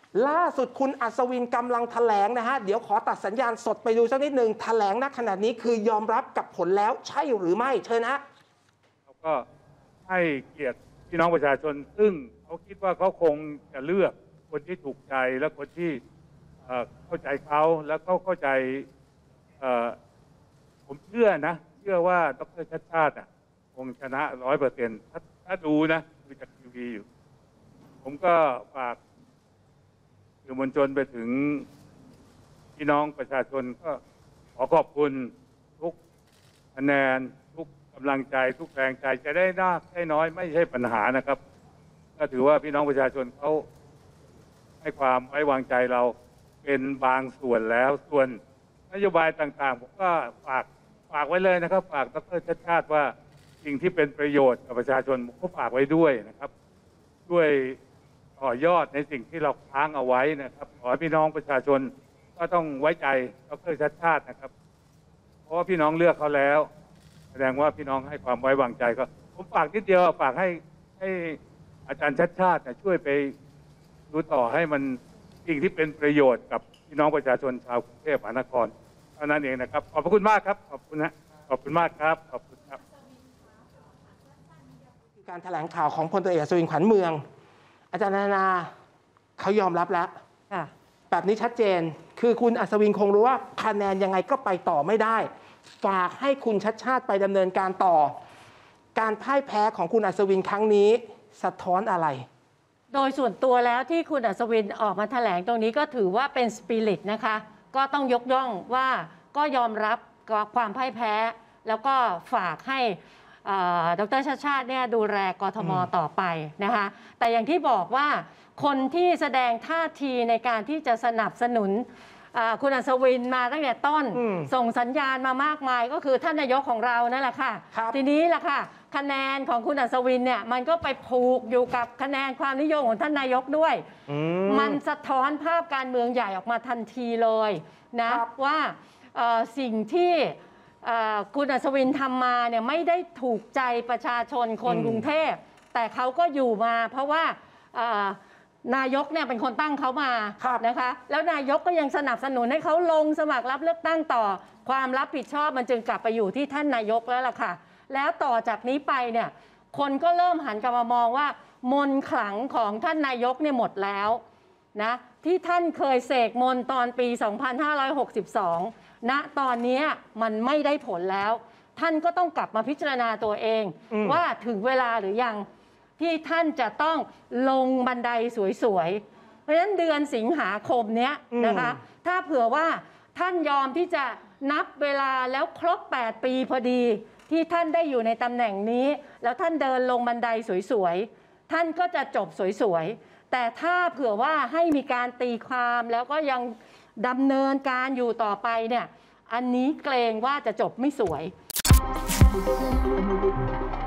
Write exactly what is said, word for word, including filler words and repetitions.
ล่าสุดคุณอัศวินกำลังแถลงนะฮะเดี๋ยวขอตัดสัญญาณสดไปดูสักนิดหนึ่งแถลงณขณะนี้คือยอมรับกับผลแล้วใช่หรือไม่เชิญนะเขาก็ให้เกียรติพี่น้องประชาชนซึ่งเขาคิดว่าเขาคงจะเลือกคนที่ถูกใจและคนที่เข้าใจเขาแล้วเขาเข้าใจผมเชื่อนะเชื่อว่าดร.ชัชชาติคงชนะร้อยเปอร์เซ็นต์ถ้าดูนะดูจากทีวีอยู่ผมก็ฝากสื่อมวลชนไปถึงพี่น้องประชาชนก็ขอขอบคุณทุกคะแนนทุกกำลังใจทุกแรงใจจะได้มากได้น้อยไม่ใช่ปัญหานะครับก็ถือว่าพี่น้องประชาชนเขาให้ความไว้วางใจเราเป็นบางส่วนแล้วส่วนนโยบายต่างๆผมก็ฝากฝากไว้เลยนะครับฝากดร.ชัชชาติว่าสิ่งที่เป็นประโยชน์กับประชาชนผมก็ฝากไว้ด้วยนะครับด้วยต่อยอดในสิ่งที่เราค้างเอาไว้นะครับขอให้พี่น้องประชาชนก็ต้องไว้ใจดร.ชัชชาตินะครับเพราะว่าพี่น้องเลือกเขาแล้วแสดงว่าพี่น้องให้ความไว้วางใจก็ผมฝากนิดเดียวฝากให้ให้อาจารย์ชัชชาติช่วยไปดูต่อให้มันสิ่งที่เป็นประโยชน์กับพี่น้องประชาชนชาวกรุงเทพมหานครเท่านั้นเองนะครับขอบพระคุณมากครับขอบคุณนะขอบคุณมากครับขอบคุณครับการแถลงข่าวของพลตรีอัศวินขวัญเมืองอาจารย์นานาเขายอมรับแล้วแบบนี้ชัดเจนคือคุณอัศวินคงรู้ว่าคะแนนยังไงก็ไปต่อไม่ได้ฝากให้คุณชัชชาติไปดำเนินการต่อการพ่ายแพ้ของคุณอัศวินครั้งนี้สะท้อนอะไรโดยส่วนตัวแล้วที่คุณอัศวินออกมาแถลงตรงนี้ก็ถือว่าเป็นสปิริตนะคะก็ต้องยกย่องว่าก็ยอมรับความพ่ายแพ้แล้วก็ฝากให้ดร.ชัชชาติเนี่ยดูแลกทม.ต่อไปนะคะแต่อย่างที่บอกว่าคนที่แสดงท่าทีในการที่จะสนับสนุนคุณอัศวินมาตั้งแต่ต้นส่งสัญญาณมามากมายก็คือท่านนายกของเรานั่นแหละค่ะทีนี้แหละค่ะคะแนนของคุณอัศวินเนี่ยมันก็ไปผูกอยู่กับคะแนนความนิยมของท่านนายกด้วยมันสะท้อนภาพการเมืองใหญ่ออกมาทันทีเลยนะว่าสิ่งที่คุณอัศวินทำมาเนี่ยไม่ได้ถูกใจประชาชนคนกรุงเทพแต่เขาก็อยู่มาเพราะว่านายกเนี่ยเป็นคนตั้งเขามานะคะแล้วนายกก็ยังสนับสนุนให้เขาลงสมัครรับเลือกตั้งต่อความรับผิดชอบมันจึงกลับไปอยู่ที่ท่านนายกแล้วล่ะค่ะแล้วต่อจากนี้ไปเนี่ยคนก็เริ่มหันกลับมามองว่ามนต์ขลังของท่านนายกเนี่ยหมดแล้วนะที่ท่านเคยเสกมนต์ตอนปีสองพันห้าร้อยหกสิบสองณตอนนี้มันไม่ได้ผลแล้วท่านก็ต้องกลับมาพิจารณาตัวเองว่าถึงเวลาหรือยังที่ท่านจะต้องลงบันไดสวยๆเพราะฉะนั้นเดือนสิงหาคมนี้นะคะถ้าเผื่อว่าท่านยอมที่จะนับเวลาแล้วครบแปดปีพอดีที่ท่านได้อยู่ในตำแหน่งนี้แล้วท่านเดินลงบันไดสวยๆท่านก็จะจบสวยๆแต่ถ้าเผื่อว่าให้มีการตีความแล้วก็ยังดำเนินการอยู่ต่อไปเนี่ยอันนี้เกรงว่าจะจบไม่สวย